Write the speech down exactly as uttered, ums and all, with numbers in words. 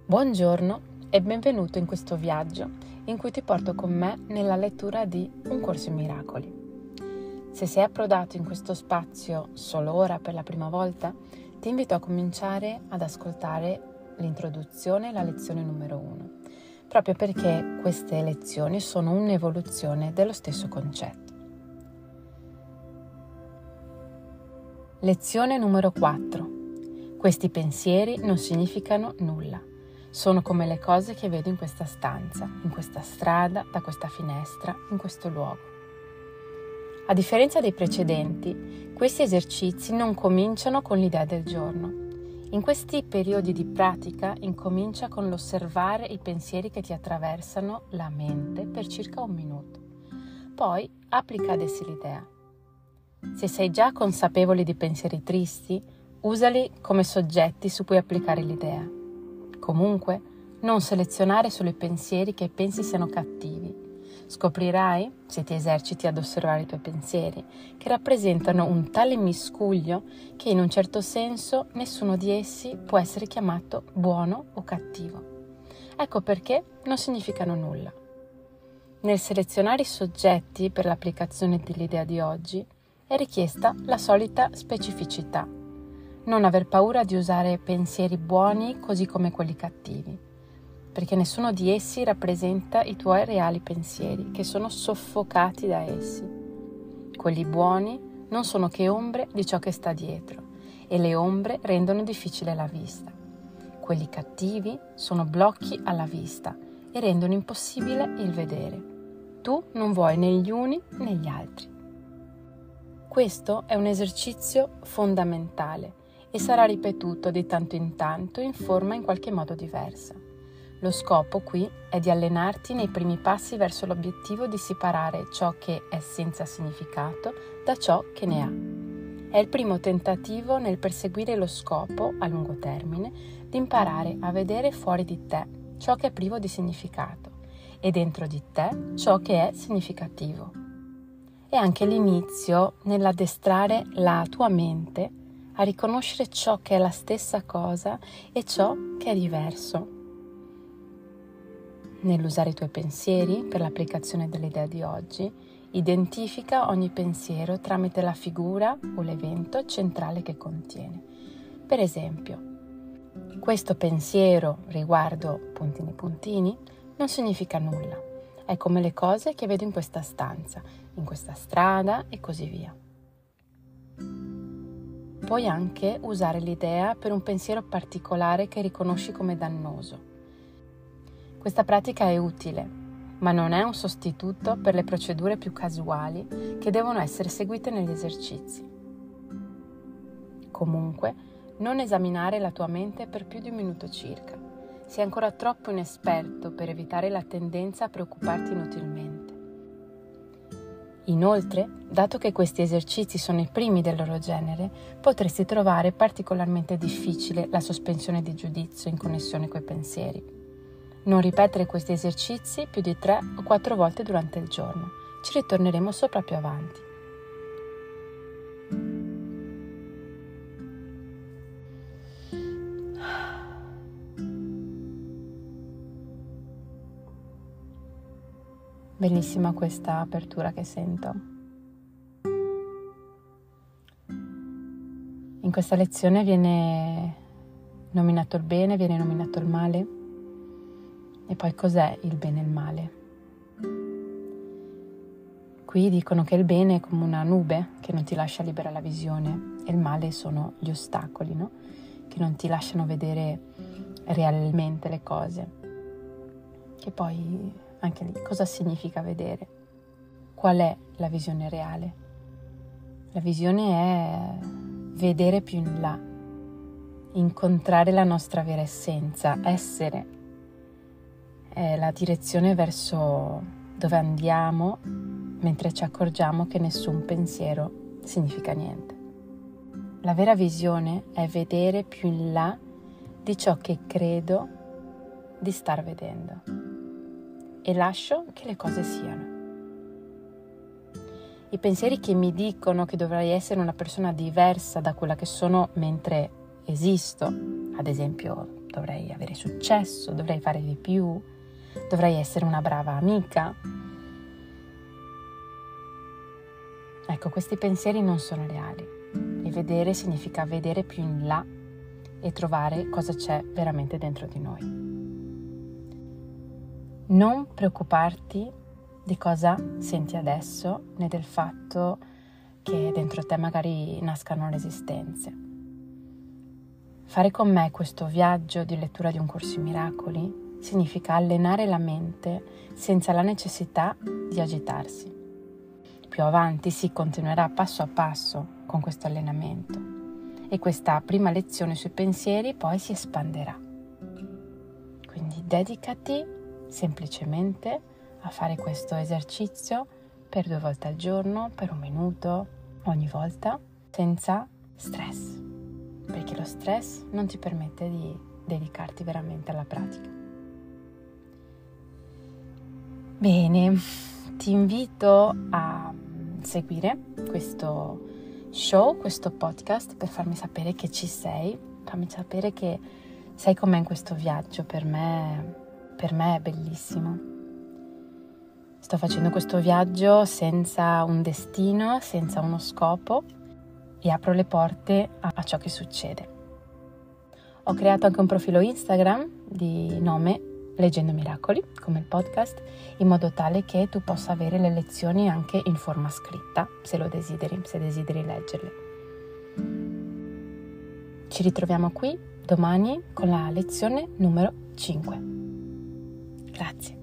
Buongiorno e benvenuto in questo viaggio in cui ti porto con me nella lettura di Un Corso in Miracoli. Se sei approdato in questo spazio solo ora per la prima volta, ti invito a cominciare ad ascoltare l'introduzione e la lezione numero uno, proprio perché queste lezioni sono un'evoluzione dello stesso concetto. Lezione numero quattro. Questi pensieri non significano nulla. Sono come le cose che vedo in questa stanza, in questa strada, da questa finestra, in questo luogo. A differenza dei precedenti, questi esercizi non cominciano con l'idea del giorno. In questi periodi di pratica incomincia con l'osservare i pensieri che ti attraversano la mente per circa un minuto. Poi applica ad essi l'idea. Se sei già consapevole di pensieri tristi, usali come soggetti su cui applicare l'idea. Comunque, non selezionare solo i pensieri che pensi siano cattivi. Scoprirai, se ti eserciti ad osservare i tuoi pensieri, che rappresentano un tale miscuglio che in un certo senso nessuno di essi può essere chiamato buono o cattivo. Ecco perché non significano nulla. Nel selezionare i soggetti per l'applicazione dell'idea di oggi è richiesta la solita specificità. Non aver paura di usare pensieri buoni così come quelli cattivi, perché nessuno di essi rappresenta i tuoi reali pensieri, che sono soffocati da essi. Quelli buoni non sono che ombre di ciò che sta dietro, e le ombre rendono difficile la vista. Quelli cattivi sono blocchi alla vista e rendono impossibile il vedere. Tu non vuoi né gli uni né gli altri. Questo è un esercizio fondamentale e sarà ripetuto di tanto in tanto in forma in qualche modo diversa. Lo scopo qui è di allenarti nei primi passi verso l'obiettivo di separare ciò che è senza significato da ciò che ne ha. È il primo tentativo nel perseguire lo scopo, a lungo termine, di imparare a vedere fuori di te ciò che è privo di significato e dentro di te ciò che è significativo. È anche l'inizio nell'addestrare la tua mente a riconoscere ciò che è la stessa cosa e ciò che è diverso. Nell'usare i tuoi pensieri per l'applicazione dell'idea di oggi, identifica ogni pensiero tramite la figura o l'evento centrale che contiene. Per esempio, questo pensiero riguardo puntini puntini non significa nulla. È come le cose che vedo in questa stanza, in questa strada e così via. Puoi anche usare l'idea per un pensiero particolare che riconosci come dannoso. Questa pratica è utile, ma non è un sostituto per le procedure più casuali che devono essere seguite negli esercizi. Comunque, non esaminare la tua mente per più di un minuto circa. Sei ancora troppo inesperto per evitare la tendenza a preoccuparti inutilmente. Inoltre, dato che questi esercizi sono i primi del loro genere, potresti trovare particolarmente difficile la sospensione di giudizio in connessione coi pensieri. Non ripetere questi esercizi più di tre o quattro volte durante il giorno. Ci ritorneremo sopra più avanti. Bellissima questa apertura che sento. In questa lezione viene nominato il bene, viene nominato il male. E poi cos'è il bene e il male? Qui dicono che il bene è come una nube che non ti lascia libera la visione e il male sono gli ostacoli, no? Che non ti lasciano vedere realmente le cose. Che poi anche lì, cosa significa vedere? Qual è la visione reale? La visione è vedere più in là, incontrare la nostra vera essenza, essere. È la direzione verso dove andiamo mentre ci accorgiamo che nessun pensiero significa niente. La vera visione è vedere più in là di ciò che credo di star vedendo. E lascio che le cose siano. I pensieri che mi dicono che dovrei essere una persona diversa da quella che sono mentre esisto, ad esempio dovrei avere successo, dovrei fare di più, dovrei essere una brava amica. Ecco, questi pensieri non sono reali e vedere significa vedere più in là e trovare cosa c'è veramente dentro di noi. Non preoccuparti di cosa senti adesso, né del fatto che dentro te magari nascano resistenze. Fare con me questo viaggio di lettura di un corso in miracoli significa allenare la mente senza la necessità di agitarsi. Più avanti si continuerà passo a passo con questo allenamento e questa prima lezione sui pensieri poi si espanderà. Quindi dedicati semplicemente a fare questo esercizio per due volte al giorno, per un minuto, ogni volta, senza stress, perché lo stress non ti permette di dedicarti veramente alla pratica. Bene, ti invito a seguire questo show, questo podcast, per farmi sapere che ci sei, fammi sapere che sei con me in questo viaggio. Per me, per me è bellissimo. Sto facendo questo viaggio senza un destino, senza uno scopo, e apro le porte a, a ciò che succede. Ho creato anche un profilo Instagram di nome Leggendo Miracoli, come il podcast, in modo tale che tu possa avere le lezioni anche in forma scritta, se lo desideri, se desideri leggerle. Ci ritroviamo qui domani con la lezione numero cinque. Grazie.